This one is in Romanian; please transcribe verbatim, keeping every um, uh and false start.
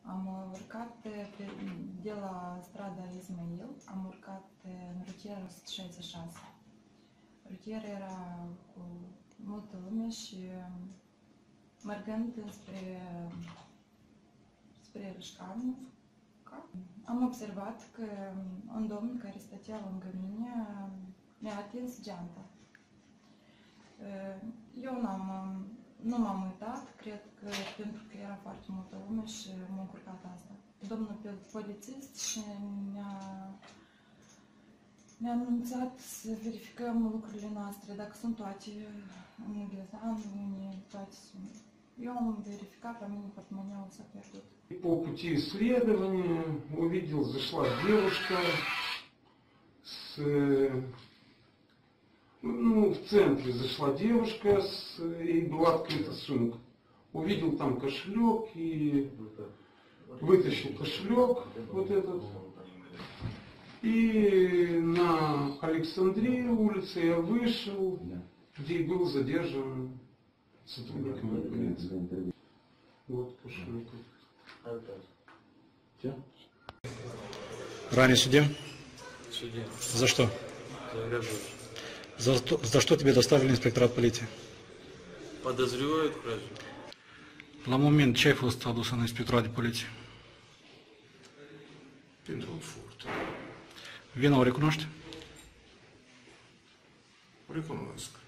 Am urcat pe, de la strada Ismail, am urcat în rutieră o sută șaizeci și șase. Rutiera era cu multă lume și mergând spre, spre Râșcanu, am observat că un domn care stătea lângă mine mi-a atins geanta. Eu n-am, nu m-am uitat, cred că pentru că era foarte multă lume și m-a încurcat asta. Domnul polițist și ne-a ne-a anunțat să verificăm lucrurile noastre, dacă sunt toate în ghiozdan, toate sunt. Eu am verificat, la mine portmoneul s-a pierdut. По пути исследования увидел, зашла девушка с, ну, в центре зашла девушка, с, и была открыта сумка. Увидел там кошелек и вытащил кошелек, вот этот. И на Александрии улице я вышел, где и был задержан сотрудниками полиции. Вот кошелек. Все? Ранее судим? Судим. За что? За грабеж. За, за что тебе доставили инспекторат полиции? Подозревают в краже. La moment, ce ai fost adus în inspectorat de poliție? Pentru furt. Vina o recunoști? Recunosc.